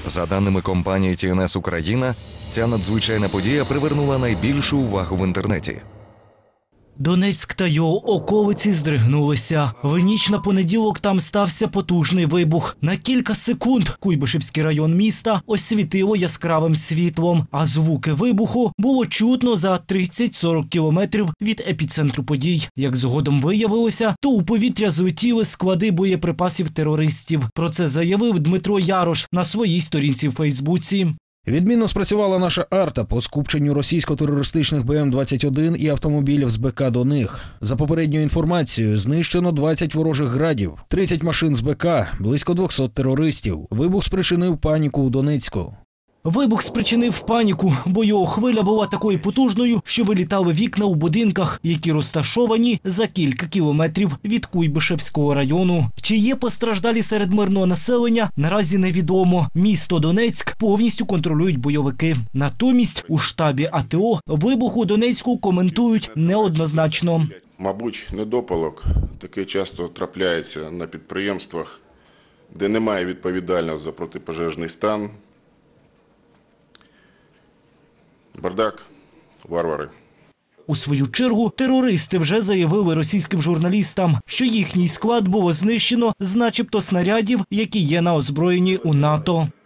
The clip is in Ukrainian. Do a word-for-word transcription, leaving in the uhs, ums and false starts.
За даними компанії Ті Ен Ес Україна, ця надзвичайна подія привернула найбільшу увагу в інтернеті. Донецьк та його околиці здригнулися. В ніч на понеділок там стався потужний вибух. На кілька секунд Куйбишевський район міста освітило яскравим світлом, а звуки вибуху було чутно за тридцять-сорок кілометрів від епіцентру подій. Як згодом виявилося, то у повітря злетіли склади боєприпасів терористів. Про це заявив Дмитро Ярош на своїй сторінці в Фейсбуці. Відмінно спрацювала наша арта по скупченню російсько-терористичних Бе Ем двадцять один і автомобілів з Бе Ка до них. За попередньою інформацією, знищено двадцять ворожих градів, тридцять машин з Бе Ка, близько двохсот терористів. Вибух спричинив паніку у Донецьку. Вибух спричинив паніку, бо його хвиля була такою потужною, що вилітали вікна у будинках, які розташовані за кілька кілометрів від Куйбишевського району. Чи є постраждалі серед мирного населення, наразі невідомо. Місто Донецьк повністю контролюють бойовики. Натомість у штабі А Те О вибух у Донецьку коментують неоднозначно. Мабуть, недопалок таке часто трапляється на підприємствах, де немає відповідального за протипожежний стан. Бардак, варвари. У свою чергу терористи вже заявили російським журналістам, що їхній склад було знищено з начебто снарядів, які є на озброєнні у НАТО.